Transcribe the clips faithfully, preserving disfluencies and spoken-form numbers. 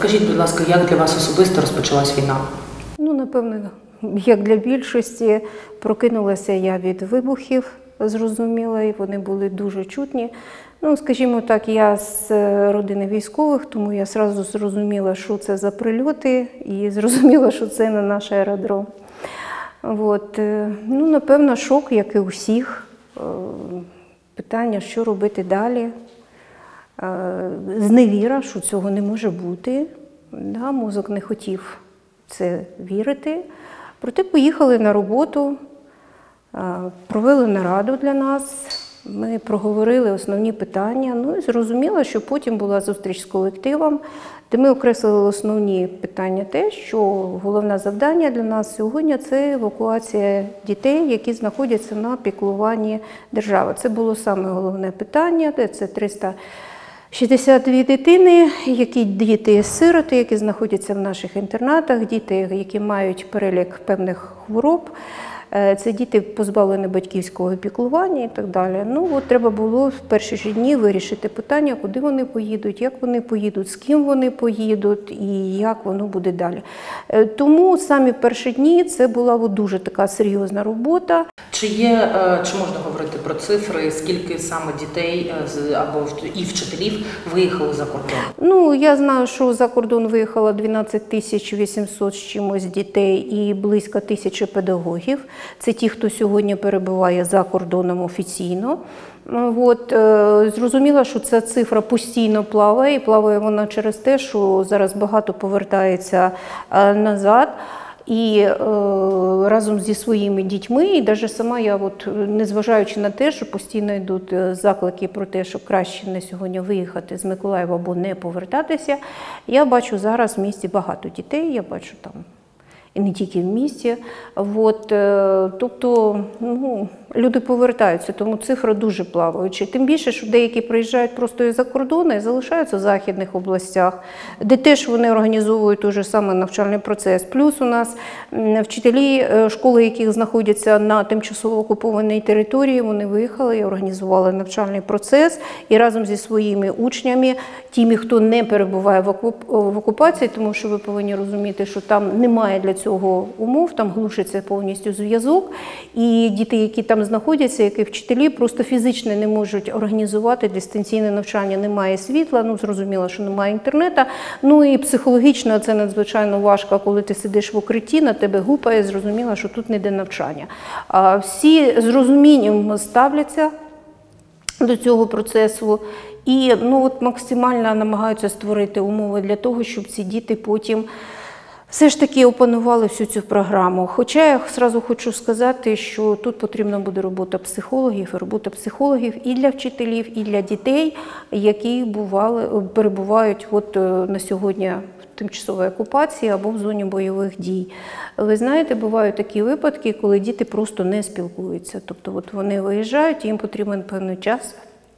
Розкажіть, будь ласка, як для вас особисто розпочалась війна? Ну, напевно, як для більшості, прокинулася я від вибухів, зрозуміла, і вони були дуже чутні. Ну, скажімо так, я з родини військових, тому я одразу зрозуміла, що це за прильоти, і зрозуміла, що це не наш аеродром. От. Ну, напевно, шок, як і у всіх. Питання, що робити далі. Зневіра, що цього не може бути. Да, мозок не хотів це вірити. Проте поїхали на роботу, провели нараду для нас. Ми проговорили основні питання, ну і зрозуміло, що потім була зустріч з колективом, де ми окреслили основні питання те, що головне завдання для нас сьогодні – це евакуація дітей, які знаходяться на піклуванні держави. Це було саме головне питання, це триста шістдесят дві дитини, які діти-сироти, які знаходяться в наших інтернатах, діти, які мають перелік певних хвороб. Це діти позбавлені батьківського піклування і так далі. Ну, от треба було в перші ж дні вирішити питання, куди вони поїдуть, як вони поїдуть, з ким вони поїдуть і як воно буде далі. Тому самі перші дні це була от дуже така серйозна робота. Чи є, чи можна говорити про цифри, скільки саме дітей або і вчителів виїхали за кордон? Ну, я знаю, що за кордон виїхало дванадцять тисяч вісімсот з чимось дітей і близько тисячі педагогів. Це ті, хто сьогодні перебуває за кордоном офіційно. От, зрозуміло, що ця цифра постійно плаває, і плаває вона через те, що зараз багато повертається назад. І е, разом зі своїми дітьми, і навіть сама я, от, незважаючи на те, що постійно йдуть заклики про те, що краще на сьогодні виїхати з Миколаєва або не повертатися, я бачу зараз в місті багато дітей, я бачу там і не тільки в місті. От, е, тобто, ну, люди повертаються, тому цифра дуже плаваюча. Тим більше, що деякі приїжджають просто із-за кордону і залишаються в західних областях, де теж вони організовують той же самий навчальний процес. Плюс у нас вчителі школи, які знаходяться на тимчасово окупованій території, вони виїхали і організували навчальний процес. І разом зі своїми учнями, тими, хто не перебуває в окупації, тому що ви повинні розуміти, що там немає для цього умов, там глушиться повністю зв'язок. І діти, які там знаходяться, як і вчителі, просто фізично не можуть організувати дистанційне навчання. Немає світла, ну зрозуміло, що немає інтернету. Ну і психологічно це надзвичайно важко, коли ти сидиш в укритті, на тебе гупає, зрозуміло, що тут не йде навчання. А всі з розумінням ставляться до цього процесу і ну, от максимально намагаються створити умови для того, щоб ці діти потім все ж таки опанували всю цю програму. Хоча я одразу хочу сказати, що тут потрібна буде робота психологів, робота психологів і для вчителів, і для дітей, які бували, перебувають от на сьогодні в тимчасовій окупації або в зоні бойових дій. Ви знаєте, бувають такі випадки, коли діти просто не спілкуються. Тобто от вони виїжджають, і їм потрібен певний час,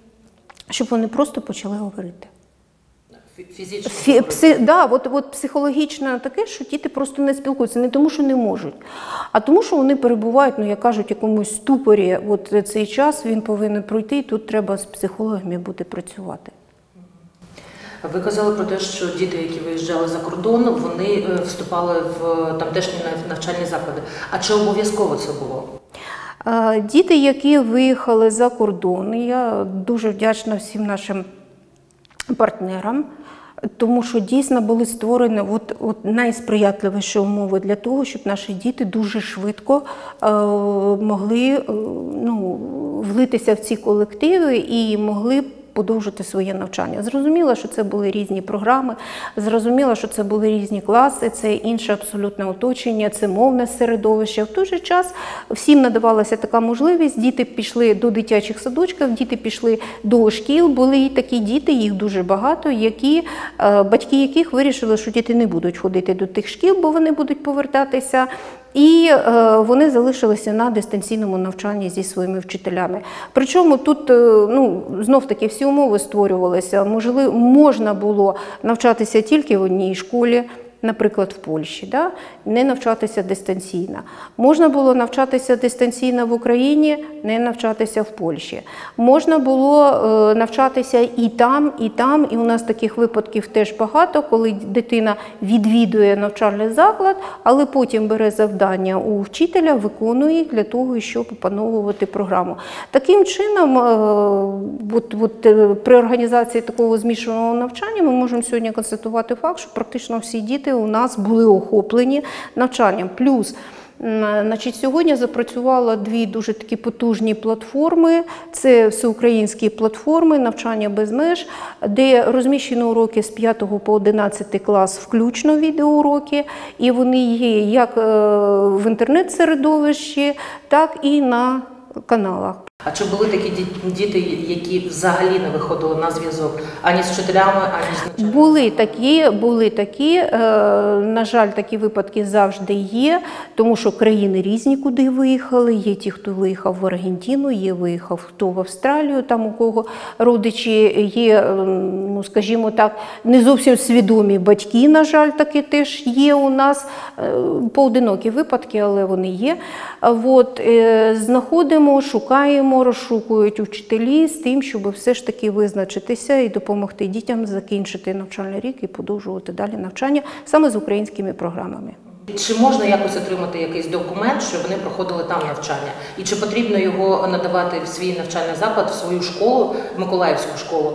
щоб вони просто почали говорити. Фізично? Фі, пси, да, от, от психологічно таке, що діти просто не спілкуються. Не тому, що не можуть, а тому, що вони перебувають, ну, як кажуть, в якомусь ступорі. От цей час він повинен пройти, і тут треба з психологами буде працювати. Ви казали про те, що діти, які виїжджали за кордон, вони вступали в тамтешні навчальні заклади. А чи обов'язково це було? Діти, які виїхали за кордон, я дуже вдячна всім нашим партнерам, тому що дійсно були створені от, от найсприятливіші умови для того, щоб наші діти дуже швидко е, могли е, ну, влитися в ці колективи і могли подовжити своє навчання. Зрозуміло, що це були різні програми, зрозуміло, що це були різні класи, це інше абсолютне оточення, це мовне середовище. В той же час всім надавалася така можливість, діти пішли до дитячих садочків, діти пішли до шкіл, були і такі діти, їх дуже багато, які, батьки яких вирішили, що діти не будуть ходити до тих шкіл, бо вони будуть повертатися. І е, вони залишилися на дистанційному навчанні зі своїми вчителями. Причому тут, е, ну, знов-таки, всі умови створювалися. Можливо, можна було навчатися тільки в одній школі, наприклад, в Польщі, да? Не навчатися дистанційно. Можна було навчатися дистанційно в Україні, не навчатися в Польщі. Можна було е, навчатися і там, і там, і у нас таких випадків теж багато, коли дитина відвідує навчальний заклад, але потім бере завдання у вчителя, виконує їх для того, щоб опановувати програму. Таким чином, е, от, от, е, при організації такого змішаного навчання ми можемо сьогодні констатувати факт, що практично всі діти у нас були охоплені навчанням. Плюс, значить, сьогодні запрацювало дві дуже такі потужні платформи. Це всеукраїнські платформи «Навчання без меж», де розміщені уроки з п'ятого по одинадцятий клас, включно відеоуроки, і вони є як в інтернет-середовищі, так і на каналах. А чи були такі діти, які взагалі не виходили на зв'язок ані з вчителями, ані з навчальними? Були такі, були такі. Е, на жаль, такі випадки завжди є, тому що країни різні, куди виїхали. Є ті, хто виїхав в Аргентину, є виїхав хто в Австралію, там у кого родичі є, ну, скажімо так, не зовсім свідомі батьки, на жаль, такі теж є у нас. Е, поодинокі випадки, але вони є. От, е, знаходимо, шукаємо, розшукують учителі з тим, щоб все ж таки визначитися і допомогти дітям закінчити навчальний рік і продовжувати далі навчання саме з українськими програмами. Чи можна якось отримати якийсь документ, що вони проходили там навчання? І чи потрібно його надавати в свій навчальний заклад, в свою школу, в Миколаївську школу,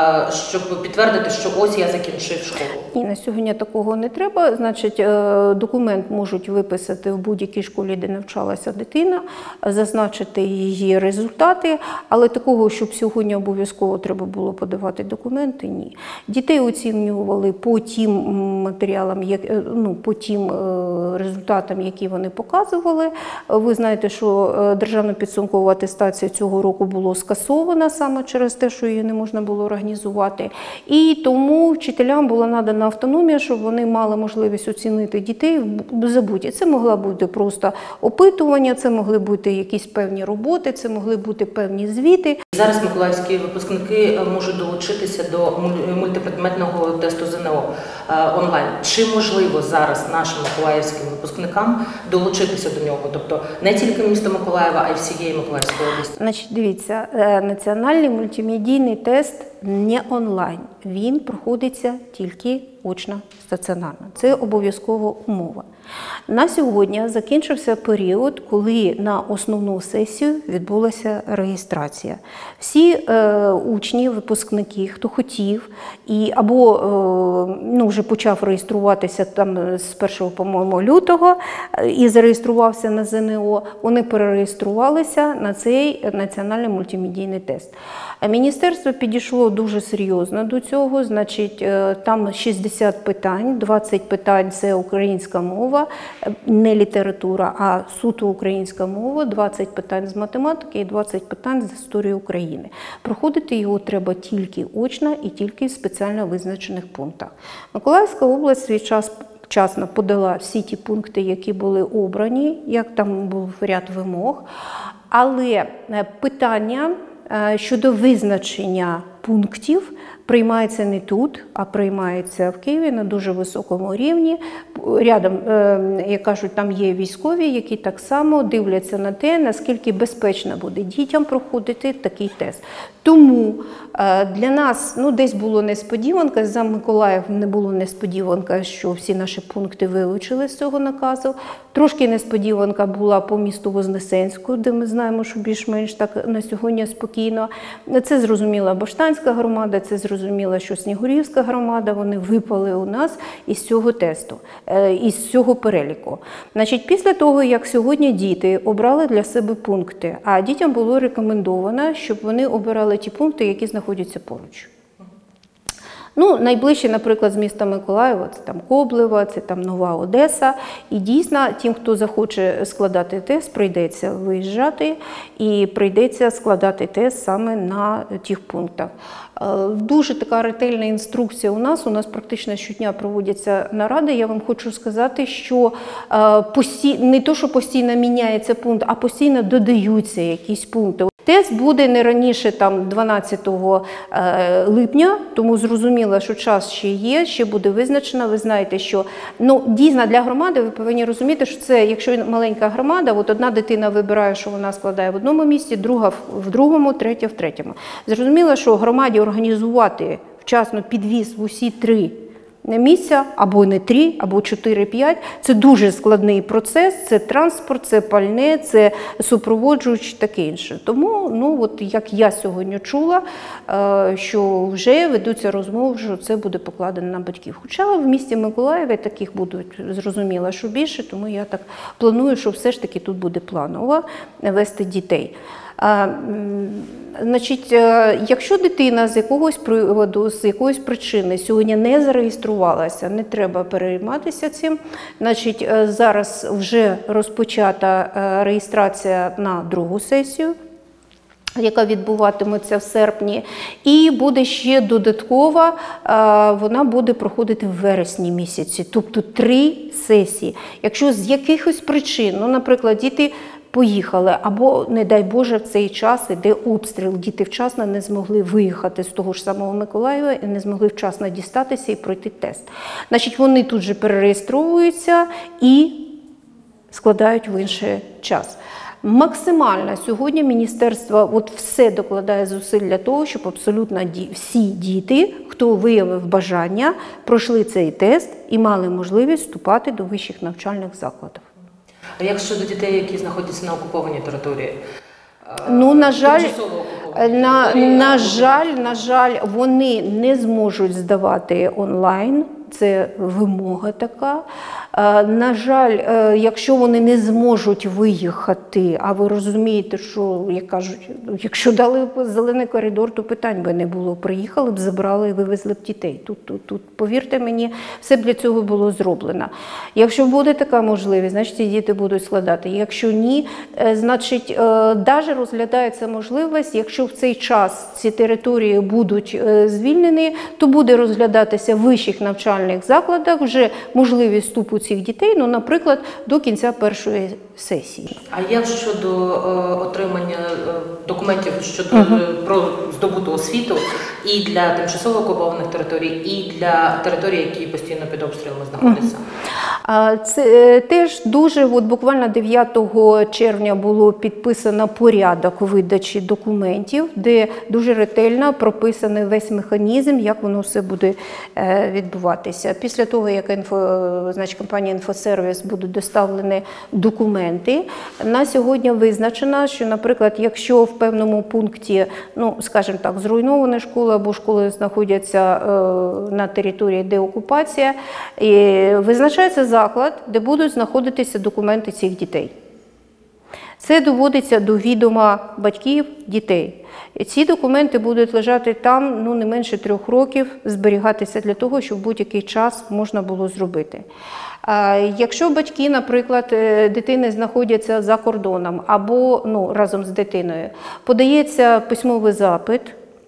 щоб підтвердити, що ось я закінчив школу? І на сьогодні такого не треба. Значить, документ можуть виписати в будь-якій школі, де навчалася дитина, зазначити її результати, але такого, щоб сьогодні обов'язково треба було подавати документи, ні. Дітей оцінювали по тим матеріалам, як, ну, по тим результатам, які вони показували. Ви знаєте, що державна підсумкова атестація цього року була скасована саме через те, що її не можна було організувати. І тому вчителям була надана автономія, щоб вони мали можливість оцінити дітей за будь-яке. Це могла бути просто опитування, це могли бути якісь певні роботи, це могли бути певні звіти. Зараз миколаївські випускники можуть долучитися до мультипредметного тесту ЗНО онлайн. Чи можливо зараз нашим миколаївським випускникам долучитися до нього? Тобто не тільки міста Миколаєва, а й всієї Миколаївської області? Значить, дивіться, національний мультимедійний тест не онлайн. Він проходиться тільки очно, стаціонарно. Це обов'язкова умова. На сьогодні закінчився період, коли на основну сесію відбулася реєстрація. Всі е, учні, випускники, хто хотів, і, або е, ну, вже почав реєструватися там з першого, по-моєму, лютого і зареєструвався на ЗНО, вони перереєструвалися на цей національний мультимедійний тест. Міністерство підійшло дуже серйозно до цього, значить, там шістдесят питань, двадцять питань – це українська мова, не література, а суто українська мова, двадцять питань з математики і двадцять питань з історії України. Проходити його треба тільки очно і тільки в спеціально визначених пунктах. Миколаївська область свій час вчасно подала всі ті пункти, які були обрані, як там був ряд вимог, але питання щодо визначення пунктів приймається не тут, а приймається в Києві на дуже високому рівні. Рядом, як кажуть, там є військові, які так само дивляться на те, наскільки безпечно буде дітям проходити такий тест. Тому для нас, ну, десь було несподіванка, за Миколаїв не було несподіванка, що всі наші пункти вилучили з цього наказу. Трошки несподіванка була по місту Вознесенську, де ми знаємо, що більш-менш так на сьогодні спокійно. Це зрозуміла Баштанська громада, це зрозуміла, що Снігурівська громада, вони випали у нас із цього тесту, із цього переліку. Значить, після того, як сьогодні діти обрали для себе пункти, а дітям було рекомендовано, щоб вони обирали ті пункти, які знаходяться поруч. Ну, найближче, наприклад, з міста Миколаєва, це там Коблева, це там Нова Одеса. І дійсно, тим, хто захоче складати тест, прийдеться виїжджати і прийдеться складати тест саме на тих пунктах. Дуже така ретельна інструкція у нас, у нас практично щодня проводяться наради. Я вам хочу сказати, що не то, що постійно міняється пункт, а постійно додаються якісь пункти. Тест буде не раніше там дванадцятого липня, тому зрозуміло, що час ще є, ще буде визначено. Ви знаєте, що ну, дійсно для громади ви повинні розуміти, що це, якщо маленька громада, от одна дитина вибирає, що вона складає в одному місці, друга в другому, третя в третьому. Зрозуміло, що громаді організувати вчасно підвіз в усі три місця, або не три, або чотири-п'ять. Це дуже складний процес, це транспорт, це пальне, це супроводжуючі, таке інше. Тому, ну, от як я сьогодні чула, що вже ведуться розмови, що це буде покладено на батьків. Хоча в місті Миколаєві таких будуть, зрозуміло, що більше, тому я так планую, що все ж таки тут буде планово вести дітей. А, значить, якщо дитина з якогось приводу, з якоїсь причини сьогодні не зареєструвалася, не треба перейматися цим. Значить, зараз вже розпочата реєстрація на другу сесію, яка відбуватиметься в серпні, і буде ще додаткова, вона буде проходити в вересні місяці, тобто три сесії. Якщо з якихось причин, ну, наприклад, діти поїхали, або, не дай Боже, в цей час іде обстріл, діти вчасно не змогли виїхати з того ж самого Миколаєва і не змогли вчасно дістатися і пройти тест. Значить, вони тут же перереєстровуються і складають в інший час. Максимально сьогодні міністерство от все докладає зусиль для того, щоб абсолютно всі діти, хто виявив бажання, пройшли цей тест і мали можливість вступати до вищих навчальних закладів. А як щодо дітей, які знаходяться на окупованій території? Ну, на жаль, на, на жаль, на жаль, вони не зможуть здавати онлайн. Це вимога така. На жаль, якщо вони не зможуть виїхати, а ви розумієте, що, як кажуть, якщо дали зелений коридор, то питань би не було. Приїхали б, забрали і вивезли б дітей. Тут, тут, тут, повірте мені, все б для цього було зроблено. Якщо буде така можливість, значить ці діти будуть складати. Якщо ні, значить, навіть розглядається можливість, якщо в цей час ці території будуть звільнені, то буде розглядатися в вищих навчальних закладах вже можливість вступу цих дітей, ну, наприклад, до кінця першої сесії. А як щодо е, отримання е, документів щодо uh-huh. про здобуту освіту і для тимчасово окупованих територій, і для територій, які постійно під обстрілами знаходяться? Uh-huh. Це теж дуже, от буквально дев'ятого червня було підписано порядок видачі документів, де дуже ретельно прописаний весь механізм, як воно все буде е, відбуватися. Після того, як інфо, значить, компанія «Інфосервіс» будуть доставлені документи, на сьогодні визначено, що, наприклад, якщо в певному пункті, ну, скажімо так, зруйнована школа або школи знаходяться е, на території деокупація, і визначається заклад, де будуть знаходитися документи цих дітей. Це доводиться до відома батьків дітей. І ці документи будуть лежати там, ну, не менше трьох років, зберігатися для того, щоб в будь-який час можна було зробити. Якщо батьки, наприклад, дитини знаходяться за кордоном або, ну, разом з дитиною, подається письмовий запит,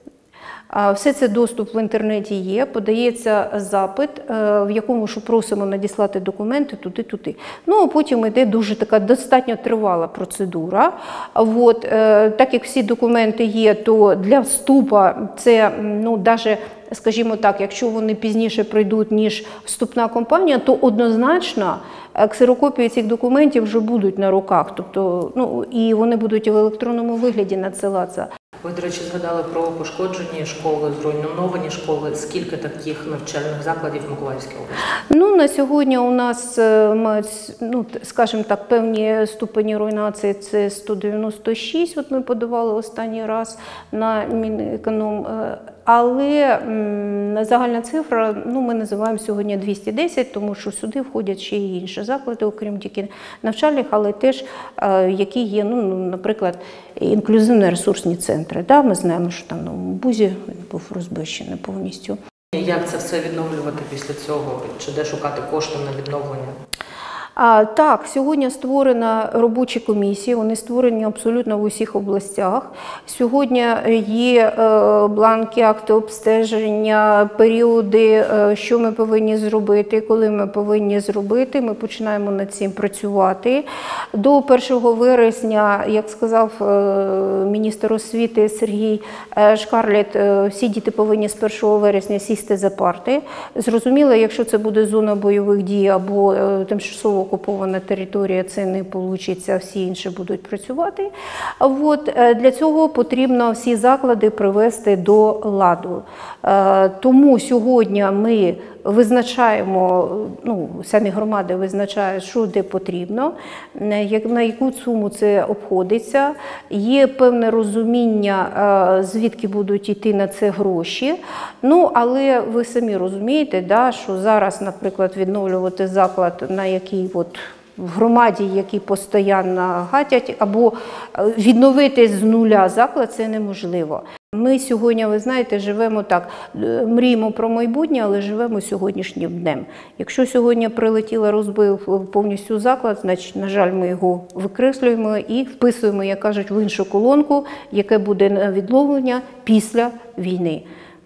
все це доступ в інтернеті є, подається запит, в якому що просимо надіслати документи туди-туди. Ну, а потім йде дуже така достатньо тривала процедура. От, так як всі документи є, то для вступу це, ну, навіть, скажімо так, якщо вони пізніше прийдуть, ніж вступна кампанія, то однозначно ксерокопії цих документів вже будуть на руках, тобто, ну, і вони будуть в електронному вигляді надсилатися. Ви, до речі, згадали про пошкоджені школи, зруйновані школи. Скільки таких навчальних закладів в Миколаївській області? Ну, на сьогодні у нас мають, ну, скажімо так, певні ступені руйнації. Це сто дев'яносто шість, от ми подавали останній раз на Мінеконом. Але загальна цифра, ну, ми називаємо сьогодні двісті десять, тому що сюди входять ще й інші заклади, окрім тільки навчальних, але теж, які є, ну, наприклад, інклюзивно-ресурсні центри. Да? Ми знаємо, що там на Бузі був розбищений повністю. Як це все відновлювати після цього? Чи де шукати кошти на відновлення? А, так, сьогодні створена робочі комісії, вони створені абсолютно в усіх областях. Сьогодні є е, бланки, акти обстеження, періоди, е, що ми повинні зробити, коли ми повинні зробити. Ми починаємо над цим працювати. До першого вересня, як сказав е, міністр освіти Сергій е, Шкарлет, е, всі діти повинні з першого вересня сісти за парти. Зрозуміло, якщо це буде зона бойових дій або е, тимчасово окупована територія, це не вийде, всі інші будуть працювати. От, для цього потрібно всі заклади привести до ладу. Тому сьогодні ми визначаємо, ну, самі громади визначають, що де потрібно, на яку суму це обходиться. Є певне розуміння, звідки будуть йти на це гроші. Ну, але ви самі розумієте, да, що зараз, наприклад, відновлювати заклад, на який от в громаді, які постійно гатять, або відновити з нуля заклад, це неможливо. Ми сьогодні, ви знаєте, живемо так, мріємо про майбутнє, але живемо сьогоднішнім днем. Якщо сьогодні прилетіло, розбив повністю заклад, значить, на жаль, ми його викреслюємо і вписуємо, як кажуть, в іншу колонку, яке буде на відновлення після війни.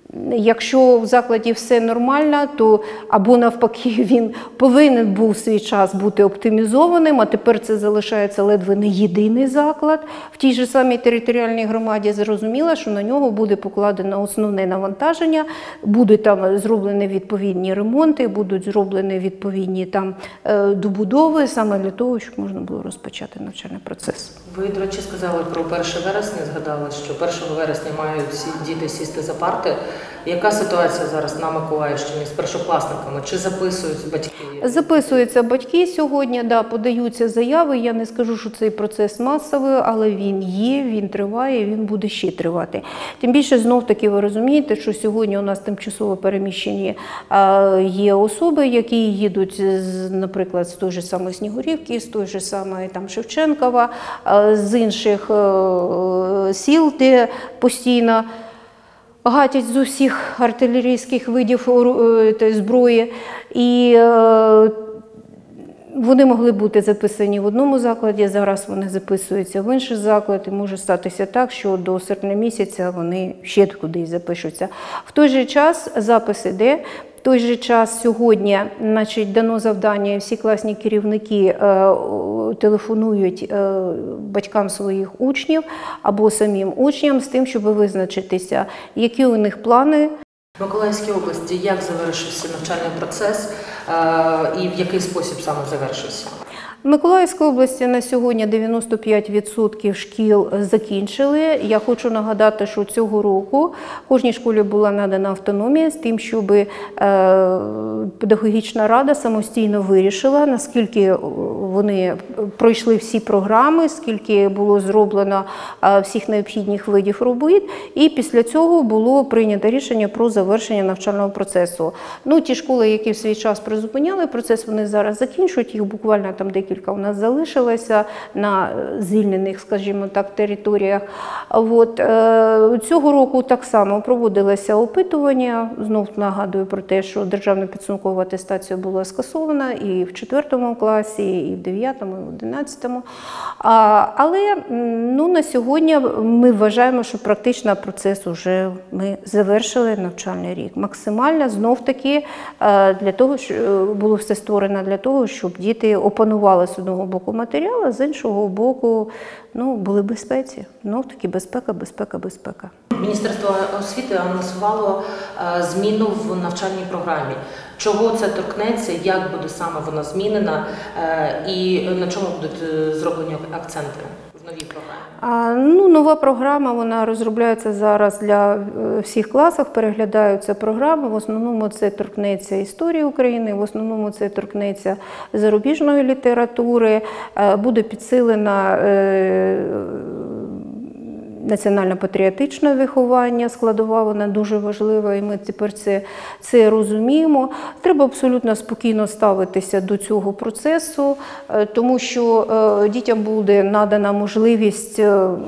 Якщо в закладі все нормально, то або навпаки він повинен був свій час бути оптимізованим, а тепер це залишається ледве не єдиний заклад. В тій же самій територіальній громаді зрозуміло, що на нього буде покладено основне навантаження, будуть там зроблені відповідні ремонти, будуть зроблені відповідні там добудови, саме для того, щоб можна було розпочати навчальний процес. Ви, до речі, сказали про перше вересня, згадали, що першого вересня мають всі діти сісти за парти. Яка ситуація зараз на Миколаївщині з першокласниками? Чи записуються батьки? Записуються батьки сьогодні, да, подаються заяви. Я не скажу, що цей процес масовий, але він є, він триває, він буде ще тривати. Тим більше, знов-таки, ви розумієте, що сьогодні у нас тимчасово переміщені є особи, які їдуть, наприклад, з той же самої Снігурівки, з той же самої там Шевченкова, з інших сіл, де постійно гатять з усіх артилерійських видів зброї, і вони могли бути записані в одному закладі, зараз вони записуються в інший заклад, і може статися так, що до серпня місяця вони ще кудись запишуться. В той же час запис іде. В той же час сьогодні, значить, дано завдання, всі класні керівники е, телефонують е, батькам своїх учнів або самим учням з тим, щоб визначитися, які у них плани. В Миколаївській області як завершився навчальний процес е, і в який спосіб саме завершився? В Миколаївській області на сьогодні дев'яносто п'ять відсотків шкіл закінчили. Я хочу нагадати, що цього року кожній школі була надана автономія з тим, щоб е, педагогічна рада самостійно вирішила, наскільки вони пройшли всі програми, скільки було зроблено е, всіх необхідних видів робіт, і після цього було прийнято рішення про завершення навчального процесу. Ну, ті школи, які в свій час призупиняли процес, вони зараз закінчують, їх буквально там декілька у нас залишилося на звільнених, скажімо так, територіях. От. Цього року так само проводилося опитування. Знов нагадую про те, що державна підсумкова атестація була скасована і в четвертому класі, і в дев'ятому, і в одинадцятому. Але ну, на сьогодні ми вважаємо, що практично процес вже ми завершили навчальний рік. Максимально, знов-таки, для того, щоб було все створено для того, щоб діти опанували з одного боку матеріал, а з іншого боку, ну, були в безпеці. Ну, таки безпека, безпека, безпека. Міністерство освіти анонсувало е, зміну в навчальній програмі. Чого це торкнеться, як буде саме вона змінена е, і на чому будуть зроблені акценти в новій програмі? А, ну, нова програма, вона розробляється зараз для всіх класів, переглядаються програми. В основному це торкнеться історії України, в основному це торкнеться зарубіжної літератури, буде підсилена національно-патріотичне виховання, складова, вона дуже важлива, і ми тепер це, це розуміємо. Треба абсолютно спокійно ставитися до цього процесу, тому що дітям буде надана можливість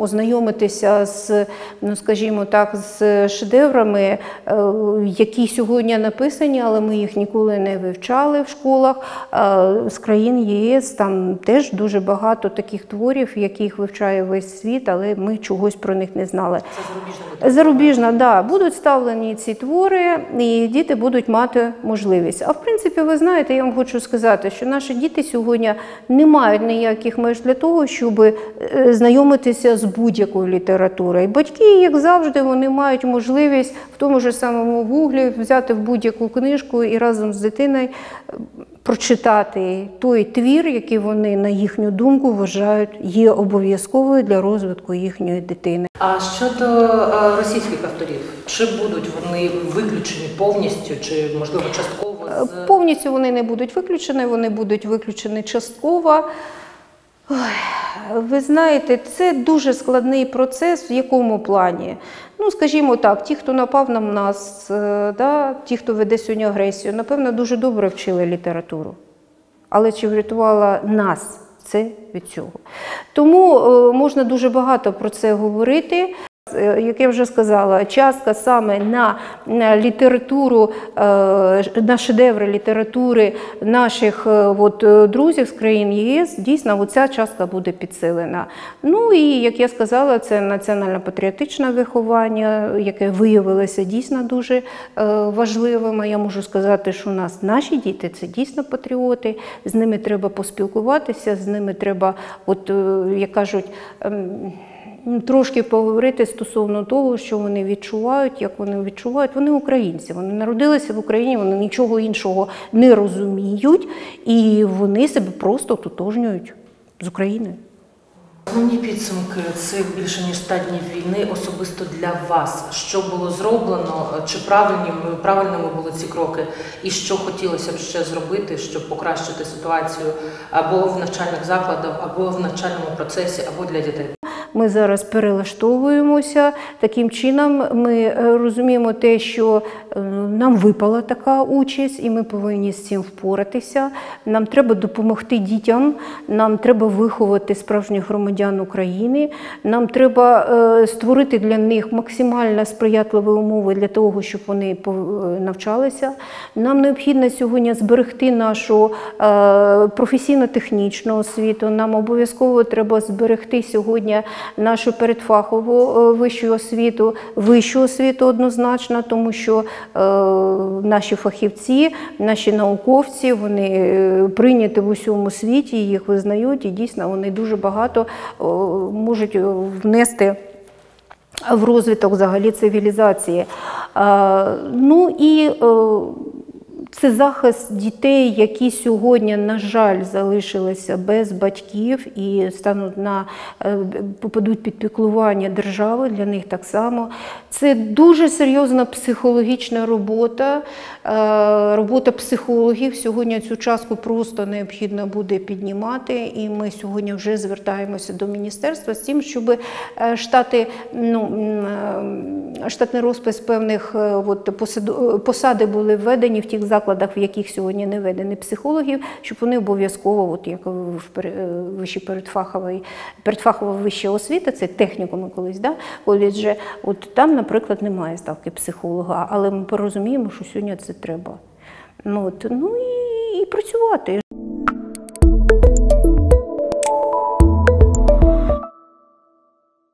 ознайомитися з, ну, скажімо так, з шедеврами, які сьогодні написані, але ми їх ніколи не вивчали в школах. З країн ЄС там теж дуже багато таких творів, яких вивчає весь світ, але ми чогось про них не знали. Це зарубіжна. Зарубіжна, так. Да. Будуть ставлені ці твори, і діти будуть мати можливість. А в принципі, ви знаєте, я вам хочу сказати, що наші діти сьогодні не мають ніяких меж для того, щоб знайомитися з будь-якою літературою. І батьки, як завжди, вони мають можливість в тому ж самому Гуглі взяти в будь-яку книжку і разом з дитиною прочитати той твір, який вони, на їхню думку, вважають є обов'язковою для розвитку їхньої дитини. А щодо російських авторів, чи будуть вони виключені повністю, чи, можливо, частково? З... Повністю вони не будуть виключені, вони будуть виключені частково. Ой, ви знаєте, це дуже складний процес, в якому плані? Ну, скажімо так, ті, хто напав на нас, да, ті, хто веде сьогодні агресію, напевно, дуже добре вчили літературу. Але чи врятувала нас це від цього? Тому е, можна дуже багато про це говорити. Як я вже сказала, частка саме на, на літературу, на шедеври літератури наших от, друзів з країн ЄС, дійсно, оця частка буде підсилена. Ну і, як я сказала, це національно-патріотичне виховання, яке виявилося дійсно дуже важливим. Я можу сказати, що у нас наші діти – це дійсно патріоти, з ними треба поспілкуватися, з ними треба, от, як кажуть, трошки поговорити стосовно того, що вони відчувають, як вони відчувають. Вони українці, вони народилися в Україні, вони нічого іншого не розуміють, і вони себе просто ототожнюють з Україною. Основні підсумки цих більше ніж ста днів війни особисто для вас. Що було зроблено, чи правильними, правильними були ці кроки, і що хотілося б ще зробити, щоб покращити ситуацію або в навчальних закладах, або в навчальному процесі, або для дітей? Ми зараз перелаштовуємося. Таким чином ми розуміємо те, що нам випала така участь, і ми повинні з цим впоратися. Нам треба допомогти дітям, нам треба виховати справжніх громадян України, нам треба створити для них максимально сприятливі умови для того, щоб вони навчалися. Нам необхідно сьогодні зберегти нашу професійно-технічну освіту, нам обов'язково треба зберегти сьогодні нашу передфахову вищу освіту, вищу освіту однозначно, тому що е, наші фахівці, наші науковці, вони прийняті в усьому світі, їх визнають, і дійсно вони дуже багато е, можуть внести в розвиток взагалі цивілізації. Е, ну і е, це захист дітей, які сьогодні, на жаль, залишилися без батьків і стануть на, попадуть під піклування держави, для них так само. Це дуже серйозна психологічна робота, робота психологів. Сьогодні цю частку просто необхідно буде піднімати, і ми сьогодні вже звертаємося до міністерства з тим, щоб штати, ну, штатний розпис певних от, посади були введені в тих закладах, в яких сьогодні не введені психологів, щоб вони обов'язково, от як в вищій передфаховій, передфахова вища освіта, це технікуми колись, да, коледжі, от там, наприклад, немає ставки психолога, але ми порозуміємо, що сьогодні це треба. Ну, от, ну і, і працювати.